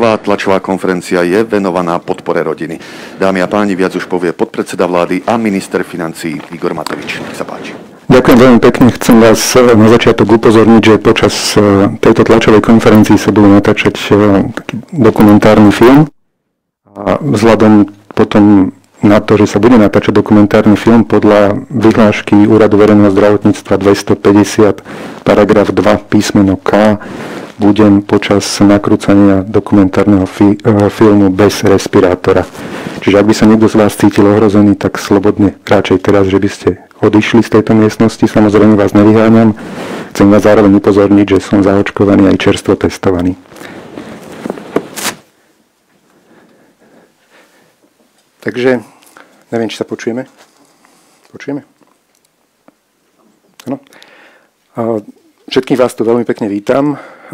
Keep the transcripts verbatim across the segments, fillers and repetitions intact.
Prvá tlačová konferencia je venovaná podpore rodiny. Dámy a páni, viac už povie podpredseda vlády a minister financií Igor Matovič. Nech sa páči. Ďakujem veľmi pekne. Chcem vás na začiatok upozorniť, že počas tejto tlačovej konferencii sa bude natáčať taký dokumentárny film. A vzhľadom potom na to, že sa bude natáčať dokumentárny film podľa vyhlášky Úradu verejného zdravotníctva dvestopäťdesiat, paragraf dva, písmeno K, budem počas nakrúcania dokumentárneho fi- filmu bez respirátora. Čiže ak by sa niekto z vás cítil ohrozený, tak slobodne radšej teraz, že by ste odišli z tejto miestnosti. Samozrejme vás nevyháňam. Chcem vás zároveň upozorniť, že som zaočkovaný aj čerstvo testovaný. Takže, neviem, či sa počujeme. Počujeme? Áno. Všetkých vás tu veľmi pekne vítam.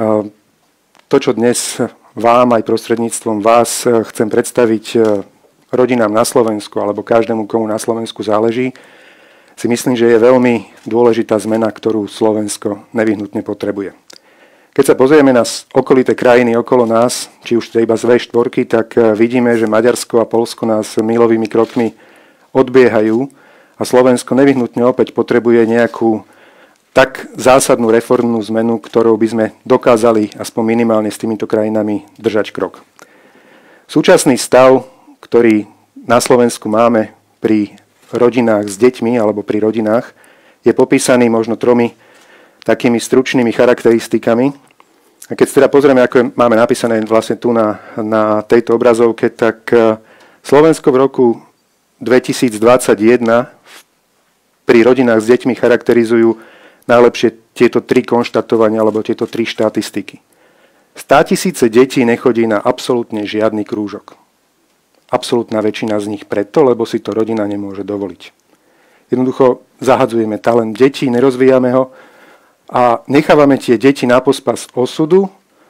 To, čo dnes vám aj prostredníctvom vás chcem predstaviť rodinám na Slovensku, alebo každému, komu na Slovensku záleží, si myslím, že je veľmi dôležitá zmena, ktorú Slovensko nevyhnutne potrebuje. Keď sa pozrieme na okolité krajiny okolo nás, či už iba z vé štyri, tak vidíme, že Maďarsko a Poľsko nás milovými krokmi odbiehajú a Slovensko nevyhnutne opäť potrebuje nejakú tak zásadnú reformnú zmenu, ktorou by sme dokázali aspoň minimálne s týmito krajinami držať krok. Súčasný stav, ktorý na Slovensku máme pri rodinách s deťmi alebo pri rodinách, je popísaný možno tromi takými stručnými charakteristikami. A keď teda pozrieme, ako je, máme napísané vlastne tu na, na tejto obrazovke, tak Slovensko v roku dvetisícdvadsaťjeden pri rodinách s deťmi charakterizujú najlepšie tieto tri konštatovania alebo tieto tri štatistiky. Státisíce detí nechodí na absolútne žiadny krúžok. Absolútna väčšina z nich preto, lebo si to rodina nemôže dovoliť. Jednoducho zahadzujeme talent detí, nerozvíjame ho a nechávame tie deti na pospas osudu.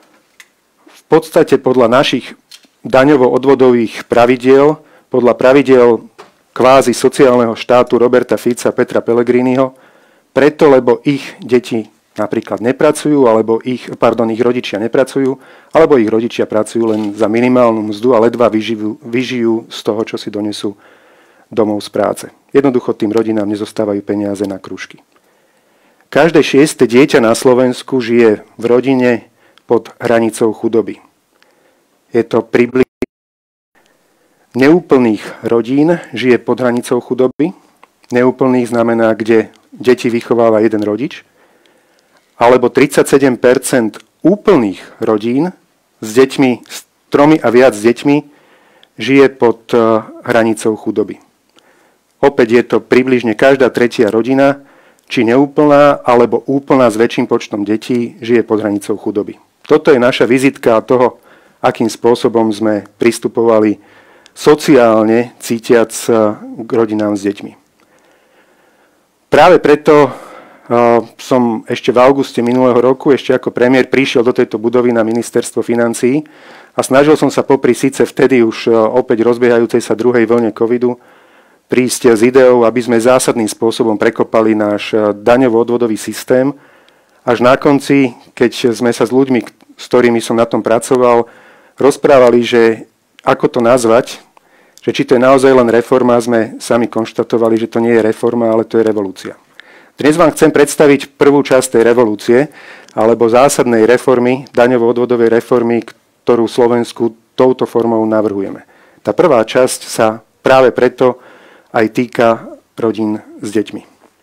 V podstate podľa našich daňovo-odvodových pravidiel, podľa pravidiel kvázi sociálneho štátu Roberta Fica a Petra Pellegriniho, preto, lebo ich deti napríklad nepracujú, alebo ich, pardon, ich rodičia nepracujú, alebo ich rodičia pracujú len za minimálnu mzdu a ledva vyžijú, vyžijú z toho, čo si donesú domov z práce. Jednoducho tým rodinám nezostávajú peniaze na krúžky. Každé šieste dieťa na Slovensku žije v rodine pod hranicou chudoby. Je to približne neúplných rodín žije pod hranicou chudoby. Neúplných znamená, kde deti vychováva jeden rodič. Alebo tridsaťsedem percent úplných rodín s deťmi, s tromi a viac deťmi žije pod hranicou chudoby. Opäť je to približne každá tretia rodina, či neúplná, alebo úplná s väčším počtom detí, žije pod hranicou chudoby. Toto je naša vizitka toho, akým spôsobom sme pristupovali sociálne cítiac k rodinám s deťmi. Práve preto uh, som ešte v auguste minulého roku, ešte ako premiér, prišiel do tejto budovy na ministerstvo financií a snažil som sa popri síce vtedy už uh, opäť rozbiehajúcej sa druhej vlne covidu prísť s ideou, aby sme zásadným spôsobom prekopali náš daňovo-odvodový systém. Až na konci, keď sme sa s ľuďmi, s ktorými som na tom pracoval, rozprávali, že ako to nazvať, že či to je naozaj len reforma, sme sami konštatovali, že to nie je reforma, ale to je revolúcia. Dnes vám chcem predstaviť prvú časť tej revolúcie, alebo zásadnej reformy, daňovo-odvodovej reformy, ktorú Slovensku touto formou navrhujeme. Tá prvá časť sa práve preto aj týka rodín s deťmi.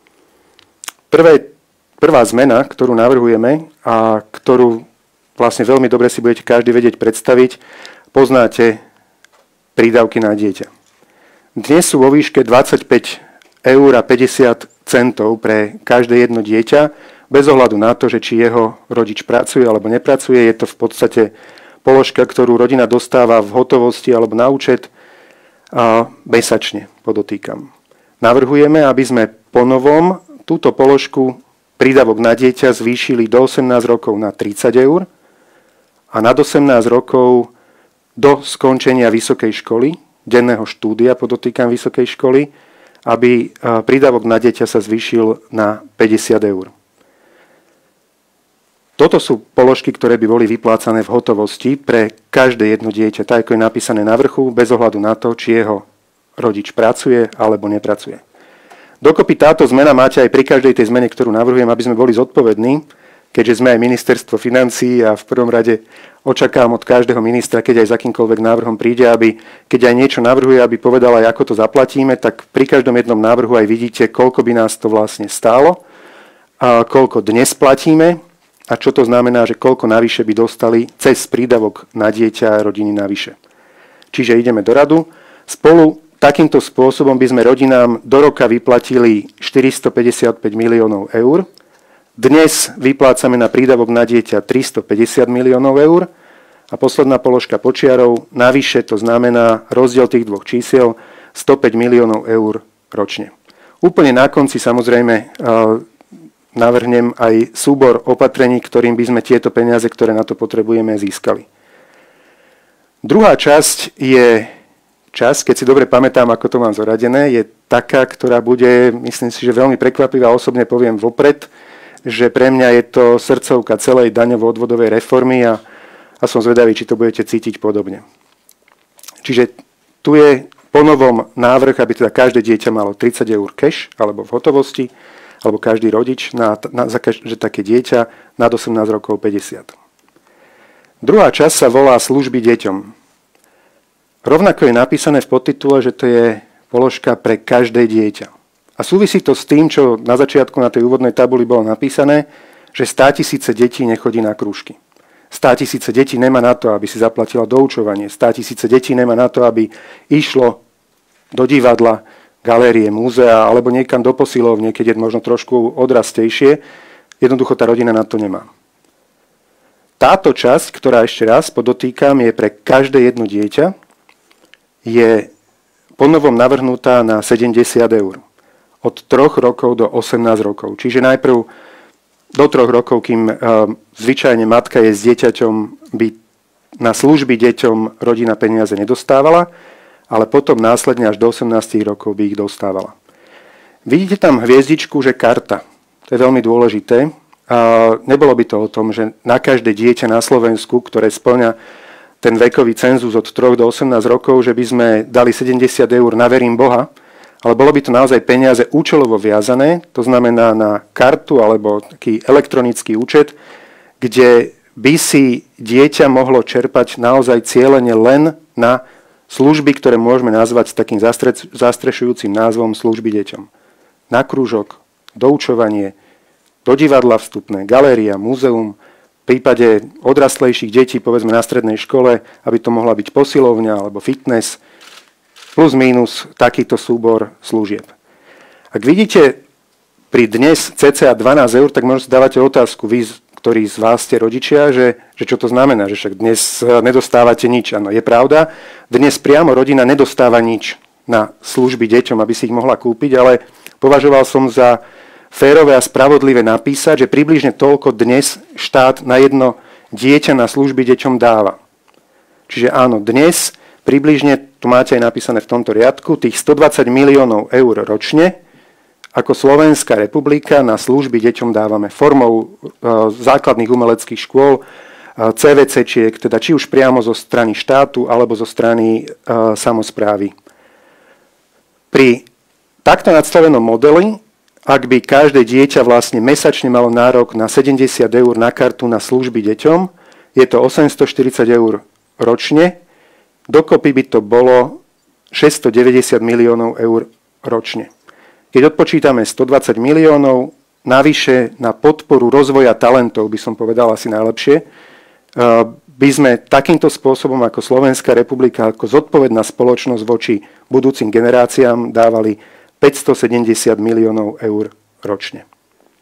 Prvé, prvá zmena, ktorú navrhujeme a ktorú vlastne veľmi dobre si budete každý vedieť predstaviť, poznáte prídavky na dieťa. Dnes sú vo výške dvadsaťpäť eur a päťdesiat centov pre každé jedno dieťa, bez ohľadu na to, že či jeho rodič pracuje alebo nepracuje. Je to v podstate položka, ktorú rodina dostáva v hotovosti alebo na účet a mesačne, podotýkam. Navrhujeme, aby sme ponovom túto položku prídavok na dieťa zvýšili do osemnásť rokov na tridsať eur a nad osemnásť rokov do skončenia vysokej školy, denného štúdia, podotýkam vysokej školy, aby prídavok na dieťa sa zvýšil na päťdesiat eur. Toto sú položky, ktoré by boli vyplácané v hotovosti pre každé jedno dieťa, tak ako je napísané na vrchu, bez ohľadu na to, či jeho rodič pracuje alebo nepracuje. Dokopy táto zmena máte aj pri každej tej zmene, ktorú navrhujem, aby sme boli zodpovední, keďže sme aj ministerstvo financií a v prvom rade očakávam od každého ministra, keď aj s akýmkoľvek návrhom príde, aby keď aj niečo navrhuje, aby povedal aj ako to zaplatíme, tak pri každom jednom návrhu aj vidíte, koľko by nás to vlastne stálo, a koľko dnes platíme a čo to znamená, že koľko navyše by dostali cez prídavok na dieťa a rodiny navyše. Čiže ideme do radu. Spolu takýmto spôsobom by sme rodinám do roka vyplatili štyristopäťdesiatpäť miliónov eur. Dnes vyplácame na prídavok na dieťa tristopäťdesiat miliónov eur a posledná položka počiarov, navyše to znamená rozdiel tých dvoch čísiel stopäť miliónov eur ročne. Úplne na konci samozrejme navrhnem aj súbor opatrení, ktorým by sme tieto peniaze, ktoré na to potrebujeme, získali. Druhá časť je časť, keď si dobre pamätám, ako to mám zoradené, je taká, ktorá bude, myslím si, že veľmi prekvapivá, osobne poviem vopred, že pre mňa je to srdcovka celej daňovo-odvodovej reformy a, a som zvedavý, či to budete cítiť podobne. Čiže tu je ponovom návrh, aby teda každé dieťa malo tridsať eur cash alebo v hotovosti, alebo každý rodič na, na, za každé také dieťa nad osemnásť rokov päťdesiat. Druhá časť sa volá služby deťom. Rovnako je napísané v podtitule, že to je položka pre každé dieťa. A súvisí to s tým, čo na začiatku na tej úvodnej tabuli bolo napísané, že státisíce detí nechodí na krúžky. Státisíce detí nemá na to, aby si zaplatila doučovanie. Státisíce detí nemá na to, aby išlo do divadla, galérie, múzea alebo niekam do posilovne, keď je možno trošku odrastejšie. Jednoducho tá rodina na to nemá. Táto časť, ktorá ešte raz podotýkam, je pre každé jedno dieťa, je ponovom navrhnutá na sedemdesiat eur. Od troch rokov do osemnásť rokov. Čiže najprv do troch rokov, kým uh, zvyčajne matka je s dieťaťom, by na služby deťom rodina peniaze nedostávala, ale potom následne až do osemnásť rokov by ich dostávala. Vidíte tam hviezdičku, že karta. To je veľmi dôležité. Uh, nebolo by to o tom, že na každé dieťa na Slovensku, ktoré spĺňa ten vekový cenzus od troch do osemnásť rokov, že by sme dali sedemdesiat eur na verím Boha, ale bolo by to naozaj peniaze účelovo viazané, to znamená na kartu alebo taký elektronický účet, kde by si dieťa mohlo čerpať naozaj cieľene len na služby, ktoré môžeme nazvať s takým zastrešujúcim názvom služby deťom. Na krúžok, doučovanie, do divadla vstupné, galéria, múzeum, v prípade odrastlejších detí, povedzme na strednej škole, aby to mohla byť posilovňa alebo fitness, plus mínus takýto súbor služieb. Ak vidíte pri dnes cca dvanásť eur, tak možno si dávate otázku, vy, ktorí z vás ste rodičia, že, že čo to znamená, že však dnes nedostávate nič. Áno, je pravda, dnes priamo rodina nedostáva nič na služby deťom, aby si ich mohla kúpiť, ale považoval som za férové a spravodlivé napísať, že približne toľko dnes štát na jedno dieťa na služby deťom dáva. Čiže áno, dnes približne, tu máte aj napísané v tomto riadku, tých stodvadsať miliónov eur ročne, ako Slovenská republika na služby deťom dávame formou e, základných umeleckých škôl, e, CVCčiek, teda či už priamo zo strany štátu, alebo zo strany e, samosprávy. Pri takto nadstavenom modeli, ak by každé dieťa vlastne mesačne malo nárok na sedemdesiat eur na kartu na služby deťom, je to osemstoštyridsať eur ročne, dokopy by to bolo šesťstodeväťdesiat miliónov eur ročne. Keď odpočítame stodvadsať miliónov, navyše na podporu rozvoja talentov, by som povedal asi najlepšie, by sme takýmto spôsobom ako Slovenská republika, ako zodpovedná spoločnosť voči budúcim generáciám dávali päťstosedemdesiat miliónov eur ročne.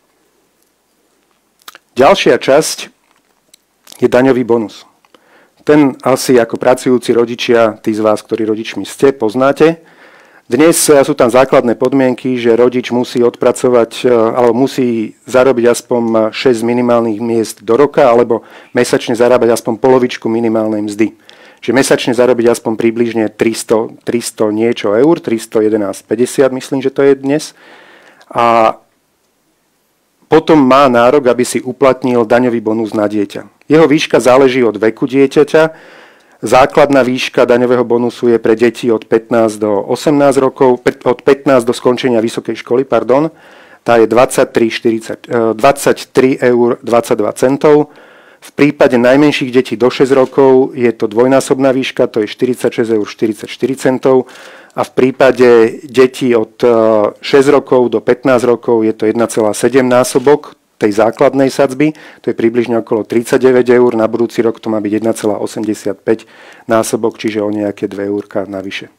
Ďalšia časť je daňový bonus. Ten asi ako pracujúci rodičia, tí z vás, ktorí rodičmi ste, poznáte. Dnes sú tam základné podmienky, že rodič musí odpracovať, alebo musí zarobiť aspoň šesť minimálnych miest do roka, alebo mesačne zarábať aspoň polovičku minimálnej mzdy. Čiže mesačne zarobiť aspoň približne tristo, tristo niečo eur, tristojedenásť päťdesiat, myslím, že to je dnes. A potom má nárok, aby si uplatnil daňový bonus na dieťa. Jeho výška záleží od veku dieťaťa. Základná výška daňového bonusu je pre deti od pätnásť do osemnásť rokov, od pätnásť do skončenia vysokej školy, pardon. Tá je dvadsaťtri eur dvadsaťdva centov. V prípade najmenších detí do šesť rokov je to dvojnásobná výška, to je štyridsaťšesť eur štyridsaťštyri centov. A v prípade detí od šesť rokov do pätnásť rokov je to jeden celá sedem násobok tej základnej sadzby, to je približne okolo tridsaťdeväť eur, na budúci rok to má byť jeden celá osemdesiatpäť násobok, čiže o nejaké dve eurká navyše.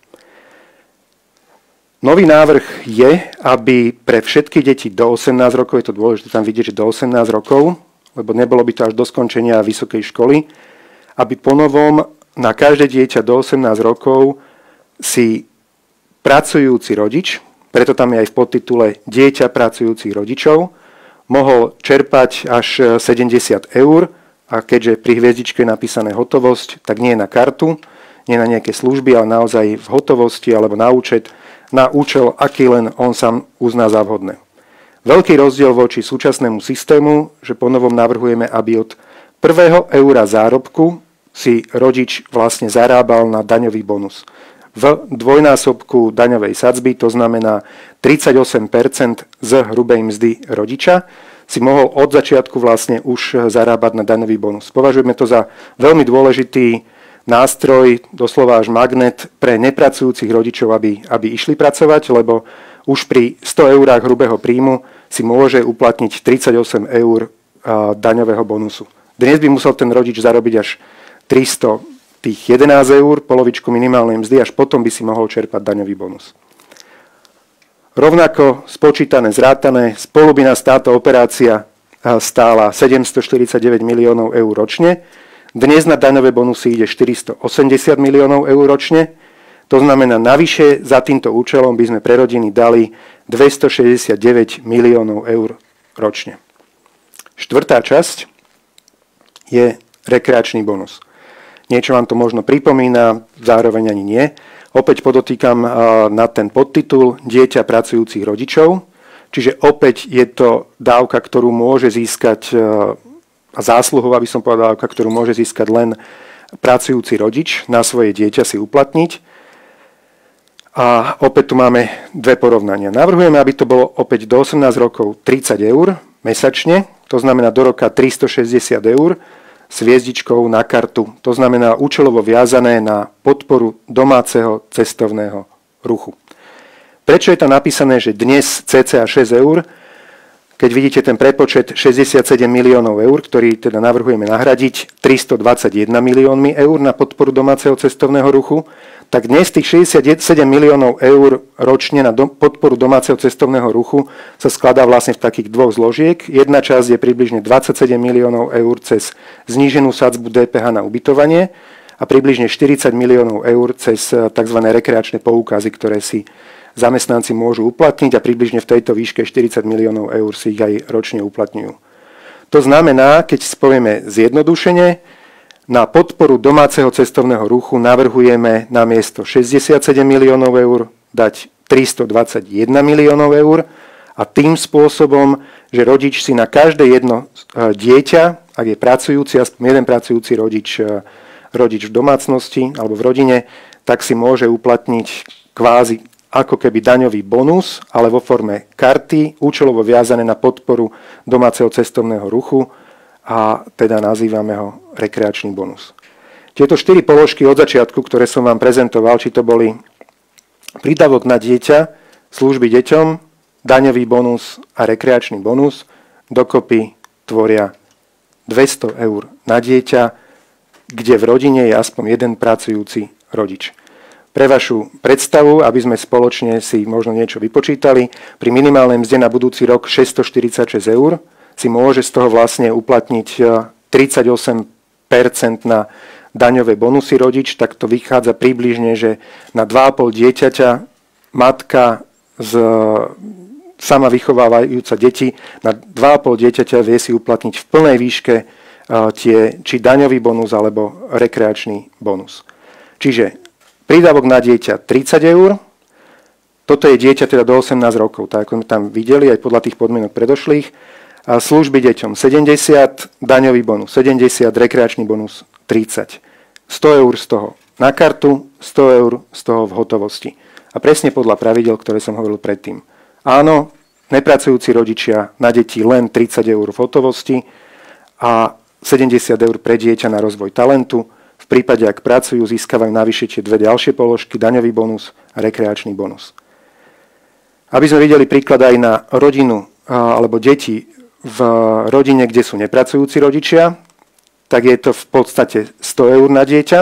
Nový návrh je, aby pre všetky deti do osemnásť rokov, je to dôležité tam vidieť, že do osemnásť rokov, lebo nebolo by to až do skončenia vysokej školy, aby ponovom na každé dieťa do osemnásť rokov si pracujúci rodič, preto tam je aj v podtitule Dieťa pracujúcich rodičov, mohol čerpať až sedemdesiat eur a keďže pri hviezdičke je napísané hotovosť, tak nie na kartu, nie na nejaké služby, ale naozaj v hotovosti alebo na účet, na účel, aký len on sám uzná za vhodné. Veľký rozdiel voči súčasnému systému, že ponovom navrhujeme, aby od prvého eura zárobku si rodič vlastne zarábal na daňový bonus. V dvojnásobku daňovej sadzby, to znamená tridsaťosem percent z hrubej mzdy rodiča, si mohol od začiatku vlastne už zarábať na daňový bonus. Považujeme to za veľmi dôležitý nástroj, doslova až magnet pre nepracujúcich rodičov, aby, aby išli pracovať, lebo už pri sto eurách hrubého príjmu si môže uplatniť tridsaťosem eur daňového bonusu. Dnes by musel ten rodič zarobiť až tristo tých jedenásť eur, polovičku minimálnej mzdy, až potom by si mohol čerpať daňový bonus. Rovnako spočítané, zrátané, spolu by nás táto operácia stála sedemstoštyridsaťdeväť miliónov eur ročne. Dnes na daňové bonusy ide štyristoosemdesiat miliónov eur ročne. To znamená, navyše za týmto účelom by sme pre rodiny dali dvestošesťdesiatdeväť miliónov eur ročne. Štvrtá časť je rekreačný bonus. Niečo vám to možno pripomína, zároveň ani nie. Opäť podotýkam na ten podtitul Dieťa pracujúcich rodičov. Čiže opäť je to dávka, ktorú môže získať, a zásluhová by som povedal, dávka, ktorú môže získať len pracujúci rodič, na svoje dieťa si uplatniť. A opäť tu máme dve porovnania. Navrhujeme, aby to bolo opäť do osemnásť rokov tridsať eur mesačne, to znamená do roka tristošesťdesiat eur, s hviezdičkou na kartu. To znamená účelovo viazané na podporu domáceho cestovného ruchu. Prečo je tam napísané, že dnes cca šesť eur? Keď vidíte ten prepočet šesťdesiatsedem miliónov eur, ktorý teda navrhujeme nahradiť tristodvadsaťjeden miliónmi eur na podporu domáceho cestovného ruchu, tak dnes tých šesťdesiatsedem miliónov eur ročne na do, podporu domáceho cestovného ruchu sa skladá vlastne v takých dvoch zložiek. Jedna časť je približne dvadsaťsedem miliónov eur cez zníženú sadzbu dé pé há na ubytovanie a približne štyridsať miliónov eur cez tzv. Rekreačné poukazy, ktoré si zamestnanci môžu uplatniť a približne v tejto výške štyridsať miliónov eur si ich aj ročne uplatňujú. To znamená, keď si povieme zjednodušene, na podporu domáceho cestovného ruchu navrhujeme na miesto šesťdesiatsedem miliónov eur dať tristodvadsaťjeden miliónov eur a tým spôsobom, že rodič si na každé jedno dieťa, ak je pracujúci, aspoň jeden pracujúci rodič, rodič v domácnosti alebo v rodine, tak si môže uplatniť kvázi ako keby daňový bonus, ale vo forme karty, účelovo viazané na podporu domáceho cestovného ruchu, a teda nazývame ho rekreačný bonus. Tieto štyri položky od začiatku, ktoré som vám prezentoval, či to boli prídavok na dieťa, služby deťom, daňový bonus a rekreačný bonus, dokopy tvoria dvesto eur na dieťa, kde v rodine je aspoň jeden pracujúci rodič. Pre vašu predstavu, aby sme spoločne si možno niečo vypočítali, pri minimálnej mzde na budúci rok šesťstoštyridsaťšesť eur, si môže z toho vlastne uplatniť tridsaťosem percent na daňové bonusy rodič, tak to vychádza približne, že na dva a pol dieťaťa matka z, sama vychovávajúca deti, na dva a pol dieťaťa vie si uplatniť v plnej výške tie, či daňový bonus alebo rekreačný bonus. Čiže prídavok na dieťa tridsať eur, toto je dieťa teda do osemnásť rokov, tak ako sme tam videli aj podľa tých podmienok predošlých. Služby deťom sedemdesiat, daňový bonus sedemdesiat, rekreačný bonus tridsať. sto eur z toho na kartu, sto eur z toho v hotovosti. A presne podľa pravidel, ktoré som hovoril predtým. Áno, nepracujúci rodičia na deti len tridsať eur v hotovosti a sedemdesiat eur pre dieťa na rozvoj talentu. V prípade, ak pracujú, získavajú navyše tie dve ďalšie položky, daňový bonus a rekreačný bonus. Aby sme videli príklad aj na rodinu alebo deti v rodine, kde sú nepracujúci rodičia, tak je to v podstate sto eur na dieťa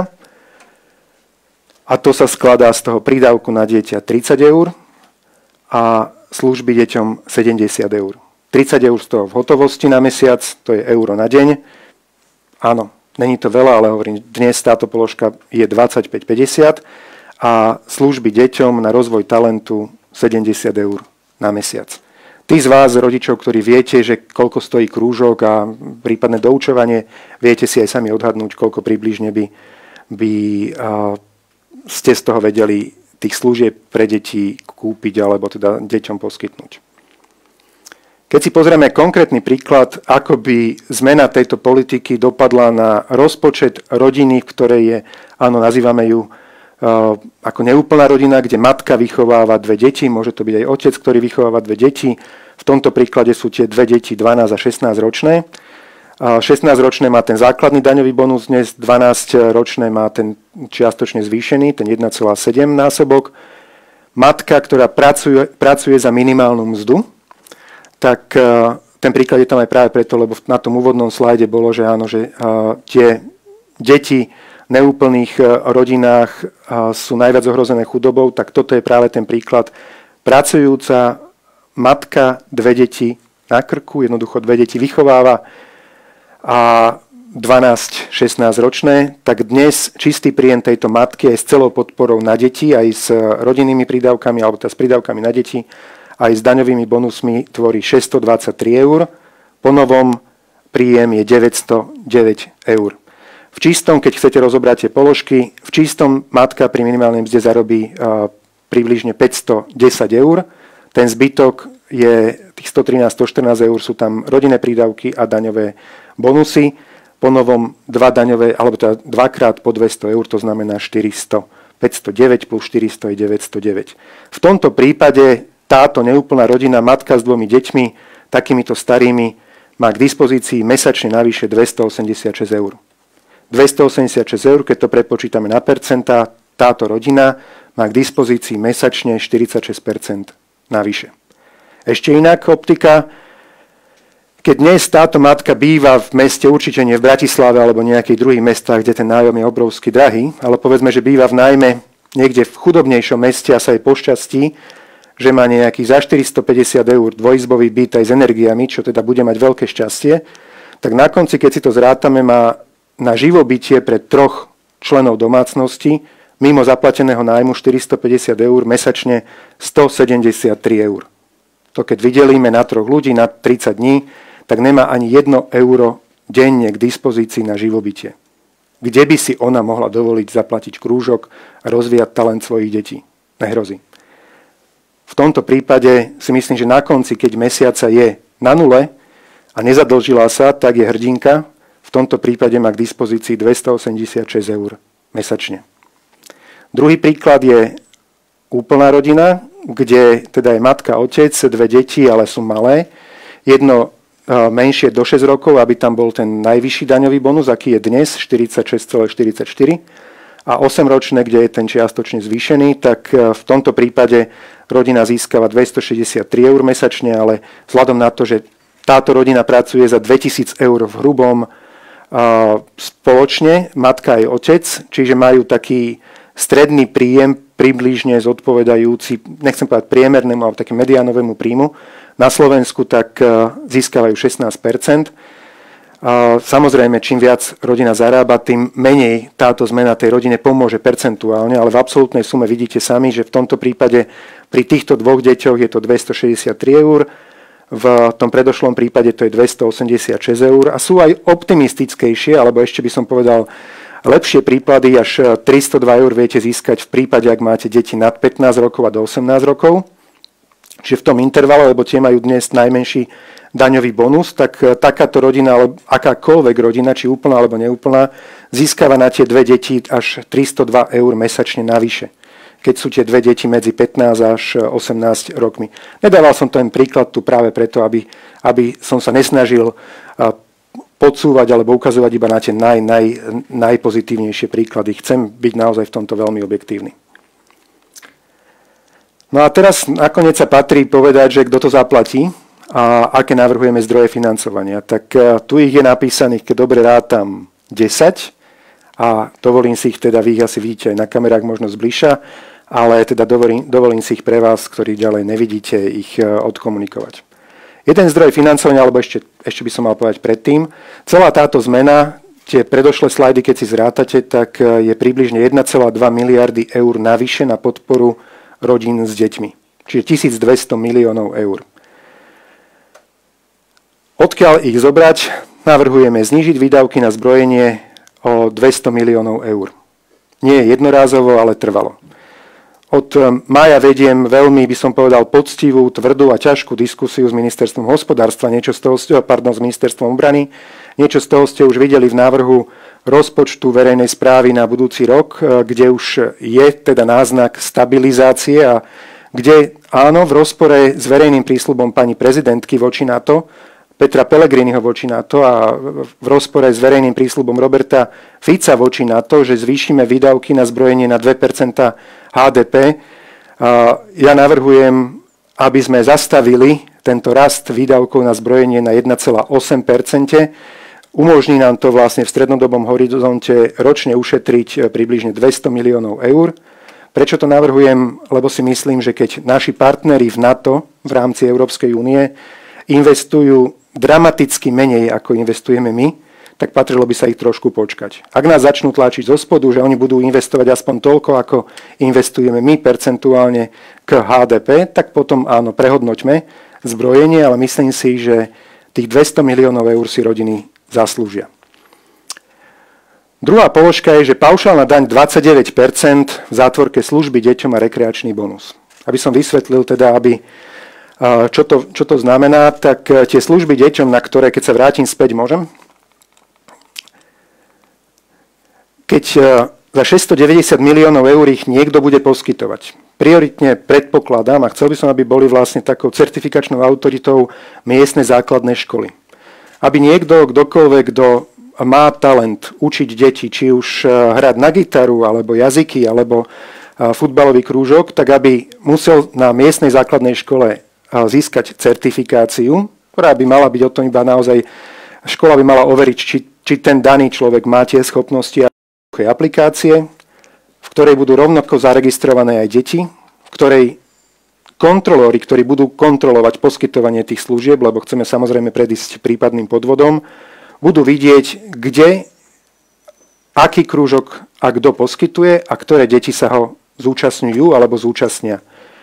a to sa skladá z toho prídavku na dieťa tridsať eur a služby deťom sedemdesiat eur. tridsať eur z toho v hotovosti na mesiac, to je euro na deň. Áno, není to veľa, ale hovorím, dnes táto položka je dvadsaťpäť päťdesiat a služby deťom na rozvoj talentu sedemdesiat eur na mesiac. Tí z vás, rodičov, ktorí viete, že koľko stojí krúžok a prípadné doučovanie, viete si aj sami odhadnúť, koľko približne by, by uh, ste z toho vedeli tých služieb pre deti kúpiť alebo teda deťom poskytnúť. Keď si pozrieme konkrétny príklad, ako by zmena tejto politiky dopadla na rozpočet rodiny, v ktorej je, áno, nazývame ju Uh, ako neúplná rodina, kde matka vychováva dve deti, môže to byť aj otec, ktorý vychováva dve deti. V tomto príklade sú tie dve deti dvanásť a šestnásť ročné. Uh, šestnásť ročné má ten základný daňový bonus, dnes dvanásť ročné má ten čiastočne zvýšený, ten jeden celá sedem násobok. Matka, ktorá pracuje, pracuje za minimálnu mzdu, tak uh, ten príklad je tam aj práve preto, lebo na tom úvodnom slajde bolo, že áno, že uh, tie deti neúplných rodinách sú najviac ohrozené chudobou, tak toto je práve ten príklad. Pracujúca matka, dve deti na krku, jednoducho dve deti vychováva a dvanásť šestnásť ročné, tak dnes čistý príjem tejto matky aj s celou podporou na deti, aj s rodinnými prídavkami, alebo teda s prídavkami na deti, aj s daňovými bonusmi tvorí šesťstodvadsaťtri eur. Po novom príjem je deväťstodeväť eur. V čistom, keď chcete rozobrať tie položky, v čistom matka pri minimálnej mzde zarobí uh, približne päťstodesať eur. Ten zbytok je tých stotrinásť stoštrnásť eur, sú tam rodinné prídavky a daňové bonusy. Po novom dva daňové, alebo teda dvakrát po dvesto eur, to znamená štyristo. päťstodeväť plus štyristo je deväťstodeväť. V tomto prípade táto neúplná rodina, matka s dvomi deťmi, takýmito starými, má k dispozícii mesačne navyše dvestoosemdesiatšesť eur. dvestoosemdesiatšesť eur, keď to prepočítame na percentá, táto rodina má k dispozícii mesačne štyridsaťšesť percent navyše. Ešte inak optika, keď dnes táto matka býva v meste, určite nie v Bratislave alebo nejakých druhých mestách, kde ten nájom je obrovsky drahý, ale povedzme, že býva v nájme niekde v chudobnejšom meste a sa jej pošťastí, že má nejakých za štyristopäťdesiat eur dvojizbový byt aj s energiami, čo teda bude mať veľké šťastie, tak na konci, keď si to zrátame, má na živobytie pre troch členov domácnosti mimo zaplateného nájmu štyristopäťdesiat eur mesačne stosedemdesiattri eur. To keď vydelíme na troch ľudí na tridsať dní, tak nemá ani jedno euro denne k dispozícii na živobytie. Kde by si ona mohla dovoliť zaplatiť krúžok a rozvíjať talent svojich detí? Nehrozí. V tomto prípade si myslím, že na konci, keď mesiaca je na nule a nezadlžila sa, tak je hrdinka. V tomto prípade má k dispozícii dvestoosemdesiatšesť eur mesačne. Druhý príklad je úplná rodina, kde teda je matka, otec, dve deti, ale sú malé. Jedno menšie do šesť rokov, aby tam bol ten najvyšší daňový bonus, aký je dnes, štyridsaťšesť celá štyridsaťštyri. A osemročné, kde je ten čiastočne zvýšený, tak v tomto prípade rodina získava dvestošesťdesiattri eur mesačne, ale vzhľadom na to, že táto rodina pracuje za dvetisíc eur v hrubom spoločne, matka aj otec, čiže majú taký stredný príjem približne zodpovedajúci, nechcem povedať priemernému, ale takým mediánovému príjmu. Na Slovensku tak získavajú šestnásť percent. Samozrejme, čím viac rodina zarába, tým menej táto zmena tej rodine pomôže percentuálne, ale v absolútnej sume vidíte sami, že v tomto prípade pri týchto dvoch deťoch je to dvestošesťdesiattri eur, v tom predošlom prípade to je dvestoosemdesiatšesť eur a sú aj optimistickejšie, alebo ešte by som povedal lepšie prípady, až tristodva eur viete získať v prípade, ak máte deti nad pätnásť rokov a do osemnásť rokov. Čiže v tom intervale, lebo tie majú dnes najmenší daňový bonus, tak takáto rodina, alebo akákoľvek rodina, či úplná alebo neúplná, získava na tie dve deti až tristodva eur mesačne navyše, keď sú tie dve deti medzi pätnásť až osemnásť rokmi. Nedával som ten príklad tu práve preto, aby, aby som sa nesnažil podsúvať alebo ukazovať iba na tie naj, naj, najpozitívnejšie príklady. Chcem byť naozaj v tomto veľmi objektívny. No a teraz nakoniec sa patrí povedať, že kto to zaplatí a aké navrhujeme zdroje financovania. Tak tu ich je napísaných, keď dobre rátam, desať a dovolím si ich teda, vy ich asi vidíte aj na kamerách možno zbližša, ale teda dovolím, dovolím si ich pre vás, ktorí ďalej nevidíte, ich odkomunikovať. Jeden zdroj financovania, alebo ešte, ešte by som mal povedať predtým, celá táto zmena, tie predošlé slajdy, keď si zrátate, tak je približne jeden celá dva miliardy eur navyše na podporu rodín s deťmi. Čiže tisícdvesto miliónov eur. Odkiaľ ich zobrať? Navrhujeme znížiť výdavky na zbrojenie o dvesto miliónov eur. Nie jednorázovo, ale trvalo. Od mája vediem veľmi, by som povedal, poctivú, tvrdú a ťažkú diskusiu s ministerstvom hospodárstva, niečo z toho, pardon, s ministerstvom obrany. Niečo z toho ste už videli v návrhu rozpočtu verejnej správy na budúci rok, kde už je teda náznak stabilizácie a kde áno, v rozpore s verejným prísľubom pani prezidentky voči NATO, Petra Pellegriniho voči NATO a v rozpore s verejným prísľubom Roberta Fica voči NATO, že zvýšime výdavky na zbrojenie na dve percentá há dé pé. Ja navrhujem, aby sme zastavili tento rast výdavkov na zbrojenie na jeden celá osem percenta. Umožní nám to vlastne v strednodobom horizonte ročne ušetriť približne dvesto miliónov eur. Prečo to navrhujem? Lebo si myslím, že keď naši partneri v NATO v rámci Európskej únie investujú dramaticky menej, ako investujeme my, tak patrilo by sa ich trošku počkať. Ak nás začnú tlačiť zo spodu, že oni budú investovať aspoň toľko, ako investujeme my percentuálne k há dé pé, tak potom áno, prehodnoťme zbrojenie, ale myslím si, že tých dvesto miliónov eur si rodiny zaslúžia. Druhá položka je, že paušálna daň dvadsaťdeväť percent v zátvorke služby deťom a rekreačný bonus. Aby som vysvetlil teda, aby Čo to, čo to znamená, tak tie služby deťom, na ktoré, keď sa vrátim späť, môžem? Keď za šesťstodeväťdesiat miliónov eur ich niekto bude poskytovať. Prioritne predpokladám, a chcel by som, aby boli vlastne takou certifikačnou autoritou miestne základné školy. Aby niekto, kdokoľvek, kto má talent učiť deti, či už hrať na gitaru, alebo jazyky, alebo futbalový krúžok, tak aby musel na miestnej základnej škole získať certifikáciu, ktorá by mala byť o tom iba naozaj, škola by mala overiť, či, či ten daný človek má tie schopnosti a aplikácie, v ktorej budú rovnako zaregistrované aj deti, v ktorej kontrolóri, ktorí budú kontrolovať poskytovanie tých služieb, lebo chceme samozrejme predísť prípadným podvodom, budú vidieť, kde, aký krúžok a kto poskytuje a ktoré deti sa ho zúčastňujú alebo zúčastnia.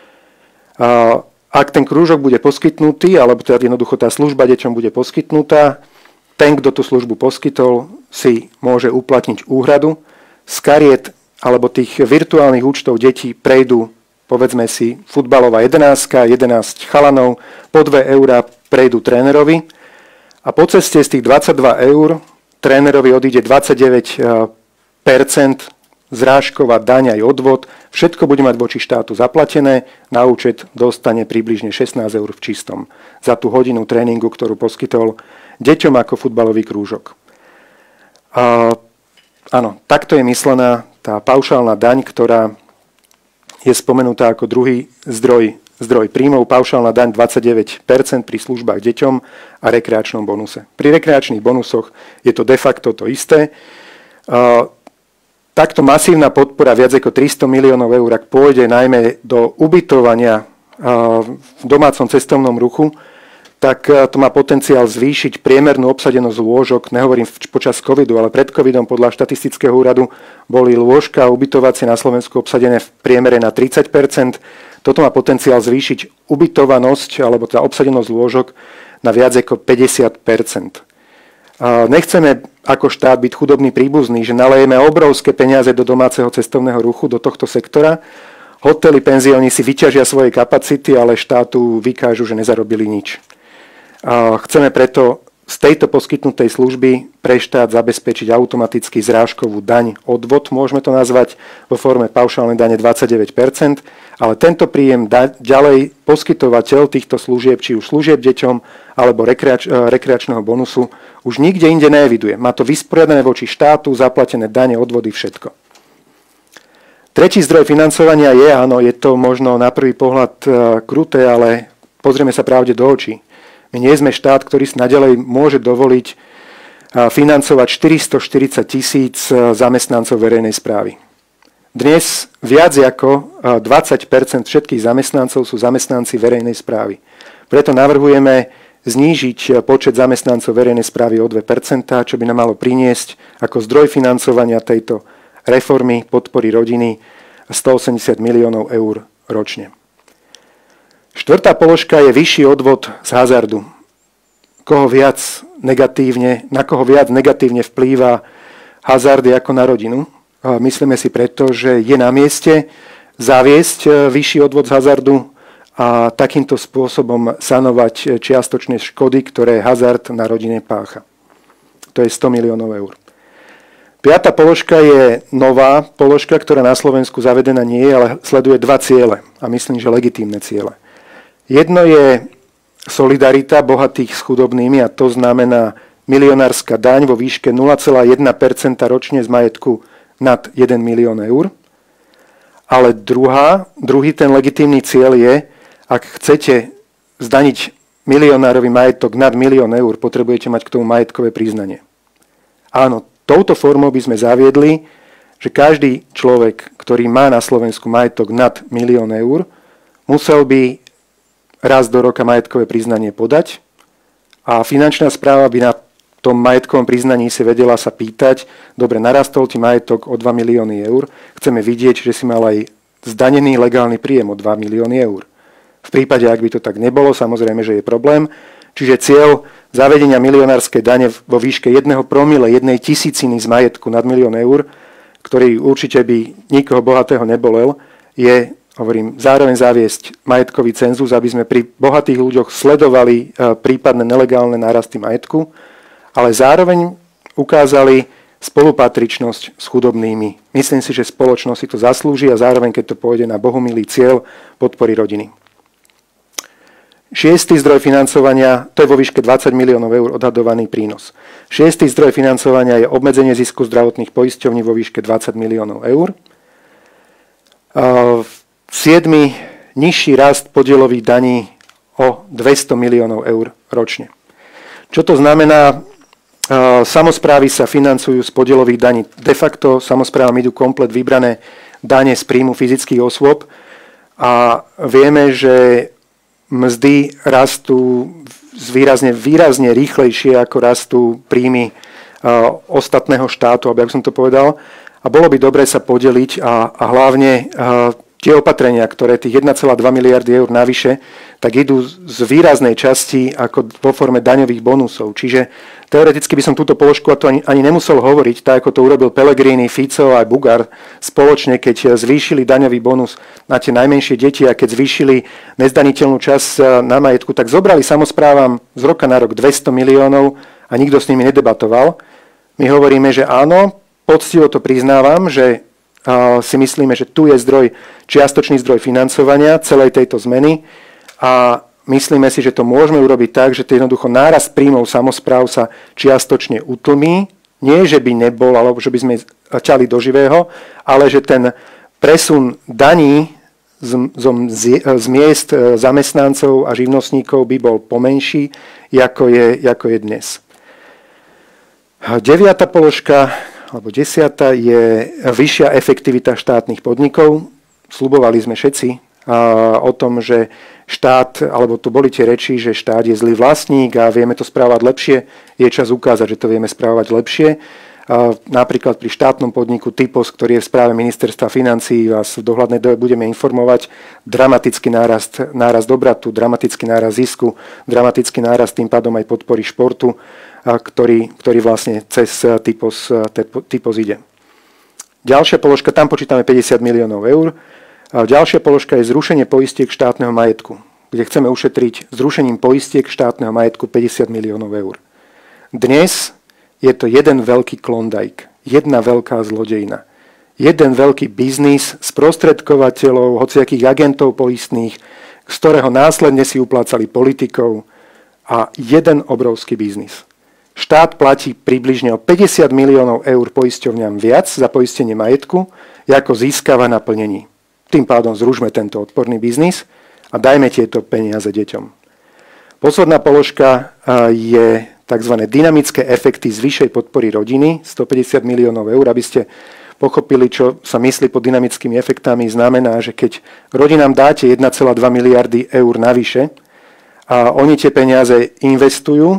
Ak ten krúžok bude poskytnutý, alebo teda jednoducho tá služba deťom bude poskytnutá, ten, kto tú službu poskytol, si môže uplatniť úhradu. Z kariet alebo tých virtuálnych účtov detí prejdú, povedzme si, futbalová jedenástka, jedenásť chalanov, po dve eurá prejdú trénerovi a po ceste z tých dvadsaťdva eur trénerovi odíde dvadsaťdeväť percent zrážková daň aj odvod, všetko bude mať voči štátu zaplatené, na účet dostane približne šestnásť eur v čistom za tú hodinu tréningu, ktorú poskytol deťom ako futbalový krúžok. A, áno, takto je myslená tá paušálna daň, ktorá je spomenutá ako druhý zdroj, zdroj príjmov. Paušálna daň dvadsaťdeväť percent pri službách deťom a rekreačnom bonuse. Pri rekreačných bonusoch je to de facto to isté. A, Takto masívna podpora viac ako tristo miliónov eur, ak pôjde najmä do ubytovania v domácom cestovnom ruchu, tak to má potenciál zvýšiť priemernú obsadenosť lôžok. Nehovorím počas covidu, ale pred covidom podľa štatistického úradu boli lôžka ubytovacie na Slovensku obsadené v priemere na tridsať percent. Toto má potenciál zvýšiť ubytovanosť alebo teda obsadenosť lôžok na viac ako päťdesiat percent. Nechceme ako štát byť chudobný príbuzný, že nalejeme obrovské peniaze do domáceho cestovného ruchu, do tohto sektora. Hotely, penzióny si vyťažia svoje kapacity, ale štátu vykážu, že nezarobili nič. Chceme preto z tejto poskytnutej služby pre štát zabezpečiť automaticky zrážkovú daň, odvod, môžeme to nazvať, vo forme paušálnej dane dvadsaťdeväť percent, ale tento príjem da, ďalej poskytovateľ týchto služieb, či už služieb deťom alebo rekreač, rekreačného bonusu, už nikde inde neeviduje. Má to vysporiadané voči štátu, zaplatené dane, odvody, všetko. Tretí zdroj financovania je, áno, je to možno na prvý pohľad kruté, ale pozrieme sa pravde do očí. My nie sme štát, ktorý si naďalej môže dovoliť financovať štyristoštyridsať tisíc zamestnancov verejnej správy. Dnes viac ako dvadsať percent všetkých zamestnancov sú zamestnanci verejnej správy. Preto navrhujeme znížiť počet zamestnancov verejnej správy o dve percentá, čo by nám malo priniesť ako zdroj financovania tejto reformy podpory rodiny stoosemdesiat miliónov eur ročne. Štvrtá položka je vyšší odvod z hazardu. Koho viac negatívne, na koho viac negatívne vplýva hazard ako na rodinu? Myslíme si preto, že je na mieste zaviesť vyšší odvod z hazardu a takýmto spôsobom sanovať čiastočné škody, ktoré hazard na rodine pácha. To je sto miliónov eur. Piatá položka je nová položka, ktorá na Slovensku zavedená nie je, ale sleduje dva ciele a myslím, že legitímne ciele. Jedno je solidarita bohatých s chudobnými a to znamená milionárska daň vo výške nula celá jedna percenta ročne z majetku nad jeden milión eur. Ale druhá, druhý ten legitímny cieľ je, ak chcete zdaniť milionárový majetok nad milión eur, potrebujete mať k tomu majetkové priznanie. Áno, touto formou by sme zaviedli, že každý človek, ktorý má na Slovensku majetok nad milión eur, musel by raz do roka majetkové priznanie podať a finančná správa by na tom majetkovom priznaní si vedela sa pýtať, dobre, narastol ti majetok o dva milióny eur, chceme vidieť, že si mal aj zdanený legálny príjem o dva milióny eur. V prípade, ak by to tak nebolo, samozrejme, že je problém. Čiže cieľ zavedenia milionárskej dane vo výške jedného promile, jednej tisíciny z majetku nad milión eur, ktorý určite by nikoho bohatého nebolel, je, hovorím, zároveň zaviesť majetkový cenzus, aby sme pri bohatých ľuďoch sledovali prípadné nelegálne nárasty majetku, ale zároveň ukázali spolupatričnosť s chudobnými. Myslím si, že spoločnosť si to zaslúži a zároveň, keď to pôjde na bohumilý cieľ podpory rodiny. Šiestý zdroj financovania, to je vo výške dvadsať miliónov eur odhadovaný prínos. Šiestý zdroj financovania je obmedzenie zisku zdravotných poisťovní vo výške dvadsať miliónov eur. Siedmy, nižší rast podielových daní o dvesto miliónov eur ročne. Čo to znamená? Samosprávy sa financujú z podielových daní. De facto samosprávam idú komplet vybrané dane z príjmu fyzických osôb a vieme, že mzdy rastú výrazne, výrazne rýchlejšie, ako rastú príjmy ostatného štátu, aby som to povedal. A bolo by dobre sa podeliť a, a hlavne a, tie opatrenia, ktoré tých jeden celá dva miliardy eur navyše, tak idú z výraznej časti ako vo forme daňových bonusov. Čiže teoreticky by som túto položku a to ani, ani nemusel hovoriť, tak ako to urobil Pellegrini, Fico a Bugár spoločne, keď zvýšili daňový bonus na tie najmenšie deti a keď zvýšili nezdaniteľnú časť na majetku, tak zobrali samosprávam z roka na rok dvesto miliónov a nikto s nimi nedebatoval. My hovoríme, že áno, poctivo to priznávam, že si myslíme, že tu je zdroj, čiastočný zdroj financovania celej tejto zmeny a myslíme si, že to môžeme urobiť tak, že to jednoducho nárast príjmov samospráv sa čiastočne utlmí. Nie, že by nebol, alebo že by sme ťali do živého, ale že ten presun daní z, z, z miest zamestnancov a živnostníkov by bol pomenší, ako je, ako je dnes. Deviata položka alebo desiata je vyššia efektivita štátnych podnikov. Sľubovali sme všetci o tom, že štát, alebo tu boli tie reči, že štát je zlý vlastník a vieme to správať lepšie. Je čas ukázať, že to vieme správať lepšie. Napríklad pri štátnom podniku Typos, ktorý je v správe ministerstva financií, vás v dohľadnej dobe budeme informovať. Dramatický nárast, nárast obratu, dramatický nárast zisku, dramatický nárast tým pádom aj podpory športu, ktorý, ktorý vlastne cez Typos, Typos ide. Ďalšia položka, tam počítame päťdesiat miliónov eur. Ďalšia položka je zrušenie poistiek štátneho majetku. kde chceme ušetriť zrušením poistiek štátneho majetku päťdesiat miliónov eur. Dnes je to jeden veľký klondajk, jedna veľká zlodejina, jeden veľký biznis sprostredkovateľov, hociakých agentov poistných, z ktorého následne si uplácali politikov a jeden obrovský biznis. Štát platí približne o päťdesiat miliónov eur poisťovňam viac za poistenie majetku, ako získava na plnení. Tým pádom zružme tento odporný biznis a dajme tieto peniaze deťom. Posledná položka je tzv. Dynamické efekty z vyššej podpory rodiny, stopäťdesiat miliónov eur, aby ste pochopili, čo sa myslí pod dynamickými efektami. Znamená, že keď rodinám dáte jeden celá dva miliardy eur navyše a oni tie peniaze investujú,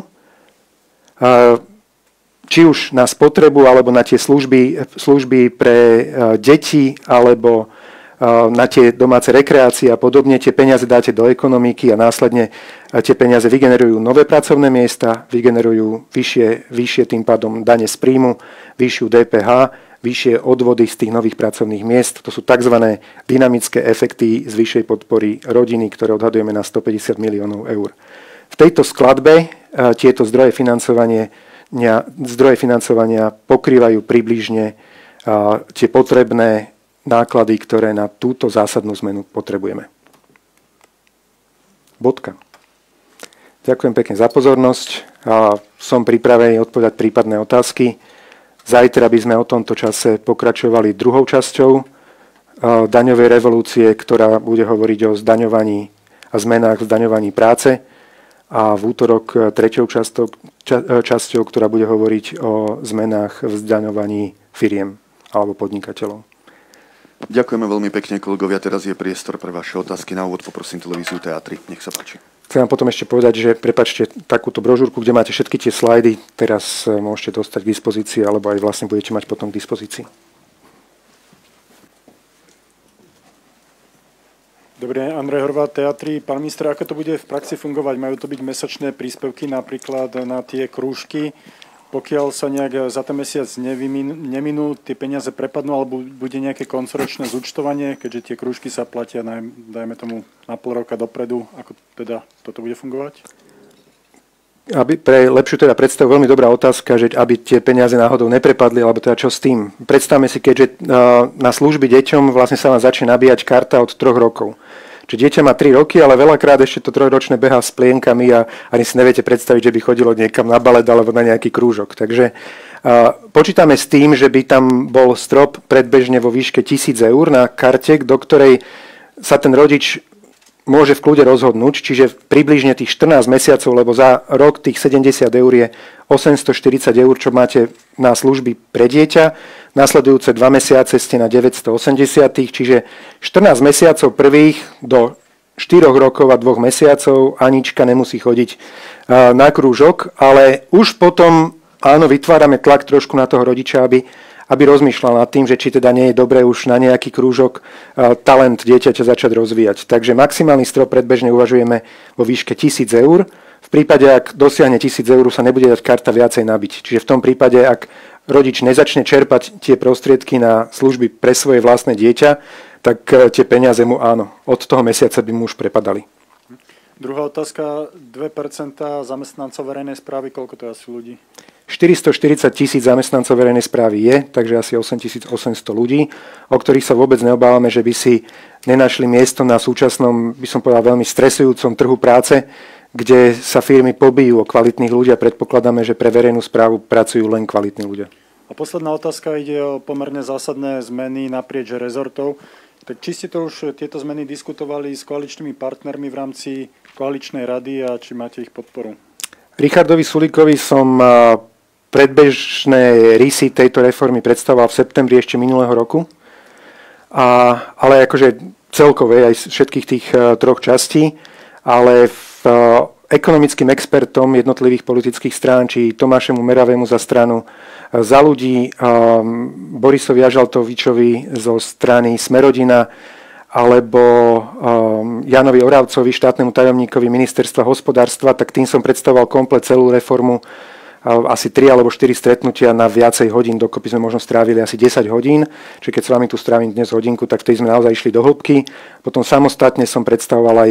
či už na spotrebu, alebo na tie služby, služby pre deti, alebo na tie domáce rekreácie a podobne, tie peniaze dáte do ekonomiky a následne tie peniaze vygenerujú nové pracovné miesta, vygenerujú vyššie, vyššie tým pádom dane z príjmu, vyššiu dé pé há, vyššie odvody z tých nových pracovných miest. To sú tzv. Dynamické efekty z vyššej podpory rodiny, ktoré odhadujeme na stopäťdesiat miliónov eur. V tejto skladbe tieto zdroje financovania, zdroje financovania pokrývajú približne tie potrebné náklady, ktoré na túto zásadnú zmenu potrebujeme. Bodka. Ďakujem pekne za pozornosť a som pripravený odpovedať prípadné otázky. Zajtra by sme o tomto čase pokračovali druhou časťou daňovej revolúcie, ktorá bude hovoriť o zdaňovaní a zmenách v zdaňovaní práce, a v útorok treťou časťou, časťou, ktorá bude hovoriť o zmenách v zdaňovaní firiem alebo podnikateľov. Ďakujeme veľmi pekne, kolegovia. Teraz je priestor pre vaše otázky. Na úvod poprosím televíziu Teatry. Nech sa páči. Chcem vám potom ešte povedať, že prepáčte takúto brožúrku, kde máte všetky tie slajdy, teraz môžete dostať k dispozícii, alebo aj vlastne budete mať potom k dispozícii. Dobrý deň, Andrej Horváth, Teatry. Pán minister, ako to bude v praxi fungovať? Majú to byť mesačné príspevky napríklad na tie krúžky? Pokiaľ sa nejak za ten mesiac neminú, tie peniaze prepadnú, alebo bude nejaké koncoročné zúčtovanie, keďže tie krúžky sa platia, dajme tomu, na pol roka dopredu. Ako teda toto bude fungovať? Aby pre lepšiu teda predstavu, veľmi dobrá otázka, že aby tie peniaze náhodou neprepadli, alebo teda čo s tým. Predstavme si, keďže na služby deťom vlastne sa vám začne nabíjať karta od troch rokov. Čiže dieťa má tri roky, ale veľakrát ešte to trojročné behá s plienkami a ani si neviete predstaviť, že by chodilo niekam na balet alebo na nejaký krúžok. Takže uh, počítame s tým, že by tam bol strop predbežne vo výške tisíc eur na karte, do ktorej sa ten rodič môže v kľude rozhodnúť, čiže približne tých štrnásť mesiacov, lebo za rok tých sedemdesiat eur je osemstoštyridsať eur, čo máte na služby pre dieťa. Nasledujúce dva mesiace ste na deväťstoosemdesiat, čiže štrnásť mesiacov prvých do štyroch rokov a dvoch mesiacov Anička nemusí chodiť na krúžok, ale už potom áno, vytvárame tlak trošku na toho rodiča, aby aby rozmýšľal nad tým, že či teda nie je dobré už na nejaký krúžok talent dieťaťa začať rozvíjať. Takže maximálny strop predbežne uvažujeme vo výške tisíc eur. V prípade, ak dosiahne tisíc eur, sa nebude dať karta viacej nabiť. Čiže v tom prípade, ak rodič nezačne čerpať tie prostriedky na služby pre svoje vlastné dieťa, tak tie peniaze mu áno, od toho mesiaca by mu už prepadali. Druhá otázka, dve percentá zamestnancov verejnej správy, koľko to je asi ľudí? štyristoštyridsať tisíc zamestnancov verejnej správy je, takže asi osemtisícosemsto ľudí, o ktorých sa vôbec neobávame, že by si nenašli miesto na súčasnom, by som povedal, veľmi stresujúcom trhu práce, kde sa firmy pobijú o kvalitných ľudí a predpokladáme, že pre verejnú správu pracujú len kvalitní ľudia. A posledná otázka ide o pomerne zásadné zmeny naprieč rezortov. Tak či ste to už tieto zmeny diskutovali s koaličnými partnermi v rámci koaličnej rady a či máte ich podporu? Richardovi Sulíkovi som predbežné rysy tejto reformy predstavoval v septembri ešte minulého roku, a, ale akože celkové aj z všetkých tých uh, troch častí, ale v, uh, ekonomickým expertom jednotlivých politických strán, či Tomášemu Meravému za stranu uh, Za ľudí, um, Borisovi Ažaltovičovi zo strany Smerodina, alebo um, Janovi Oravcovi, štátnemu tajomníkovi ministerstva hospodárstva, tak tým som predstavoval komplet celú reformu, asi tri alebo štyri stretnutia na viacej hodín, dokopy sme možno strávili asi desať hodín, čiže keď s vami tu strávim dnes hodinku, tak vtedy sme naozaj išli do hĺbky. Potom samostatne som predstavoval aj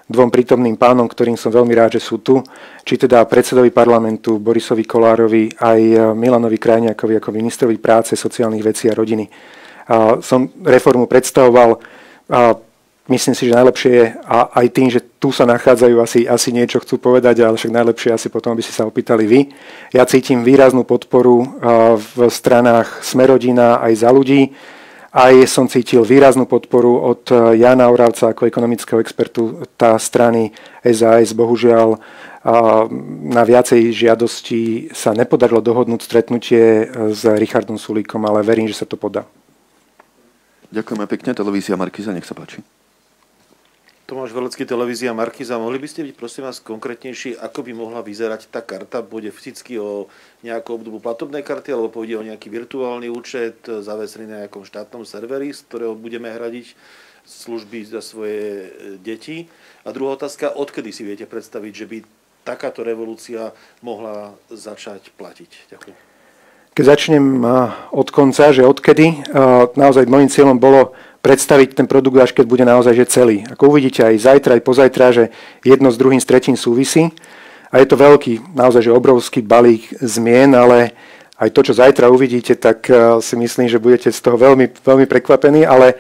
dvom prítomným pánom, ktorým som veľmi rád, že sú tu, či teda predsedovi parlamentu Borisovi Kollárovi aj Milanovi Krajniakovi ako ministrovi práce, sociálnych vecí a rodiny. A som reformu predstavoval a myslím si, že najlepšie je a aj tým, že tu sa nachádzajú, asi, asi niečo chcú povedať, ale však najlepšie asi potom, aby ste sa opýtali vy. Ja cítim výraznú podporu v stranách Smer-Rodina aj Za ľudí. Aj som cítil výraznú podporu od Jána Oravca ako ekonomického expertu tá strany es a es. Bohužiaľ na viacej žiadosti sa nepodarilo dohodnúť stretnutie s Richardom Sulíkom, ale verím, že sa to podá. Ďakujeme pekne. Televízia Markíza, nech sa páči. Tomáš Velecký, televízia Markíza. Mohli by ste byť, prosím vás, konkrétnejší, ako by mohla vyzerať tá karta? Bude fyzicky o nejakú obdobu platobnej karty, alebo pôjde o nejaký virtuálny účet zavesený na nejakom štátnom serveri, z ktorého budeme hradiť služby za svoje deti? A druhá otázka, odkedy si viete predstaviť, že by takáto revolúcia mohla začať platiť? Ďakujem. Keď začnem od konca, že odkedy, naozaj môjim cieľom bolo predstaviť ten produkt, až keď bude naozaj že celý. Ako uvidíte aj zajtra, aj pozajtra, že jedno s druhým, s tretím súvisí. A je to veľký, naozaj že obrovský balík zmien, ale aj to, čo zajtra uvidíte, tak si myslím, že budete z toho veľmi, veľmi prekvapení, ale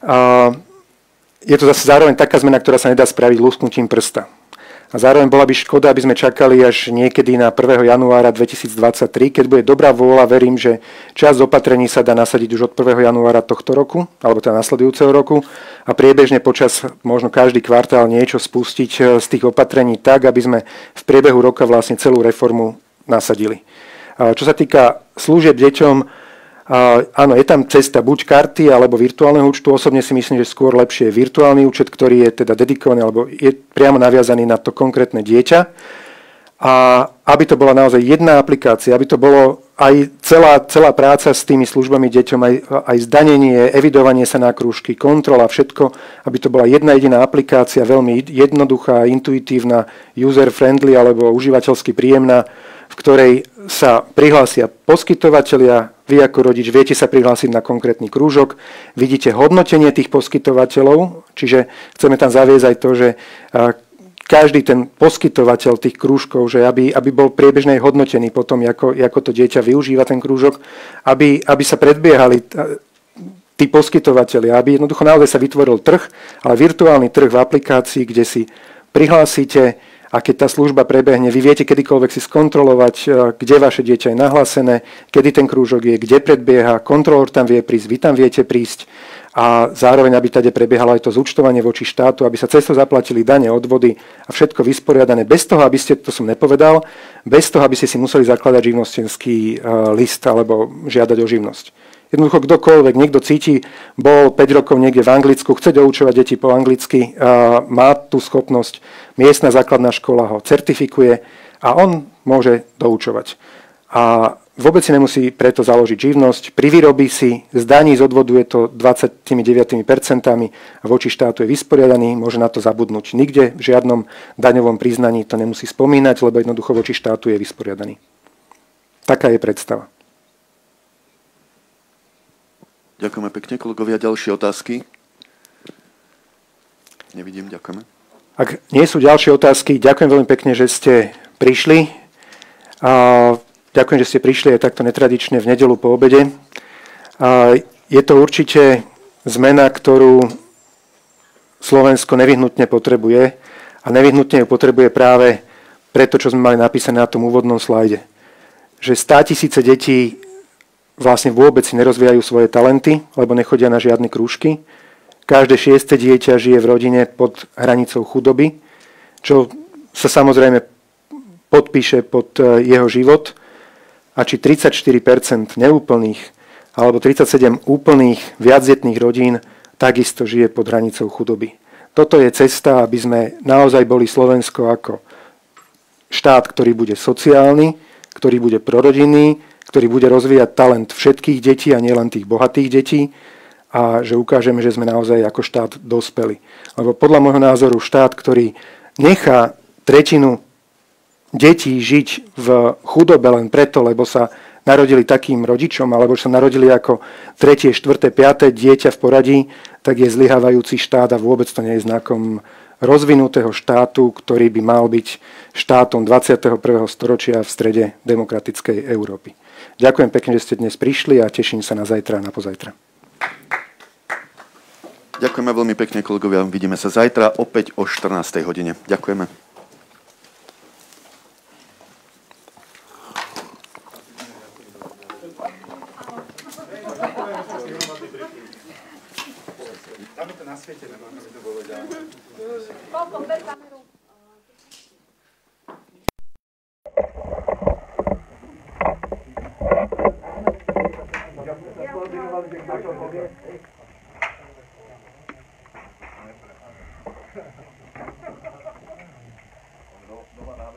je to zase zároveň taká zmena, ktorá sa nedá spraviť lusknutím prsta. A zároveň bola by škoda, aby sme čakali až niekedy na prvého januára dvetisícdvadsaťtri. Keď bude dobrá vôľa, verím, že časť opatrení sa dá nasadiť už od prvého januára tohto roku, alebo teda nasledujúceho roku, a priebežne počas možno každý kvartál niečo spustiť z tých opatrení tak, aby sme v priebehu roka vlastne celú reformu nasadili. Čo sa týka služieb deťom, áno, je tam cesta buď karty alebo virtuálneho účtu. Osobne si myslím, že skôr lepšie je virtuálny účet, ktorý je teda dedikovaný alebo je priamo naviazaný na to konkrétne dieťa. A aby to bola naozaj jedna aplikácia, aby to bolo aj celá, celá práca s tými službami deťom, aj, aj zdanenie, evidovanie sa na krúžky, kontrola, všetko, aby to bola jedna jediná aplikácia, veľmi jednoduchá, intuitívna, user-friendly alebo užívateľsky príjemná, v ktorej sa prihlásia poskytovatelia, vy ako rodič viete sa prihlásiť na konkrétny krúžok, vidíte hodnotenie tých poskytovateľov, čiže chceme tam zaviesť aj to, že každý ten poskytovateľ tých krúžkov, že aby, aby bol priebežne hodnotený potom, ako, ako to dieťa využíva ten krúžok, aby, aby sa predbiehali tí poskytovateľia, aby jednoducho naozaj sa vytvoril trh, ale virtuálny trh v aplikácii, kde si prihlásite a keď tá služba prebehne, vy viete kedykoľvek si skontrolovať, kde vaše dieťa je nahlásené, kedy ten krúžok je, kde predbieha, kontrolór tam vie prísť, vy tam viete prísť a zároveň, aby tady prebiehalo aj to zúčtovanie voči štátu, aby sa cez to zaplatili dane, odvody a všetko vysporiadané bez toho, aby ste, to som nepovedal, bez toho, aby ste si museli zakladať živnostenský list alebo žiadať o živnosť. Jednoducho kdokoľvek, niekto cíti, bol päť rokov niekde v Anglicku, chce doučovať deti po anglicky, má tú schopnosť, miestna základná škola ho certifikuje a on môže doučovať. A vôbec si nemusí preto založiť živnosť, privyrobí si, z daní z odvodu je to dvadsaťdeväť percent a voči štátu je vysporiadaný, môže na to zabudnúť. Nikde v žiadnom daňovom priznaní to nemusí spomínať, lebo jednoducho voči štátu je vysporiadaný. Taká je predstava. Ďakujeme pekne, kolegovia. Ďalšie otázky? Nevidím, ďakujeme. Ak nie sú ďalšie otázky, ďakujem veľmi pekne, že ste prišli. A ďakujem, že ste prišli aj takto netradične v nedeľu po obede. A je to určite zmena, ktorú Slovensko nevyhnutne potrebuje a nevyhnutne ju potrebuje práve preto, čo sme mali napísané na tom úvodnom slajde. Že státisíce detí vlastne vôbec si nerozvíjajú svoje talenty, lebo nechodia na žiadne krúžky. Každé šieste dieťa žije v rodine pod hranicou chudoby, čo sa samozrejme podpíše pod jeho život. A či tridsaťštyri percent neúplných alebo tridsaťsedem úplných viacdetných rodín takisto žije pod hranicou chudoby. Toto je cesta, aby sme naozaj boli Slovensko ako štát, ktorý bude sociálny, ktorý bude prorodinný, ktorý bude rozvíjať talent všetkých detí a nielen tých bohatých detí a že ukážeme, že sme naozaj ako štát dospeli. Lebo podľa môjho názoru štát, ktorý nechá tretinu detí žiť v chudobe len preto, lebo sa narodili takým rodičom alebo sa narodili ako tretie, štvrté, piaté dieťa v poradí, tak je zlyhávajúci štát a vôbec to nie je znakom rozvinutého štátu, ktorý by mal byť štátom dvadsiateho prvého storočia v strede demokratickej Európy. Ďakujem pekne, že ste dnes prišli a teším sa na zajtra a na pozajtra. Ďakujeme veľmi pekne, kolegovia. Vidíme sa zajtra opäť o štrnástej hodine. Ďakujeme. Dáme to na svete, lebo aby to bolo ďalej. Koľko, ber kameru.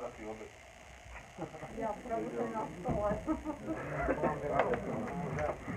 Ja, pravdu na stole.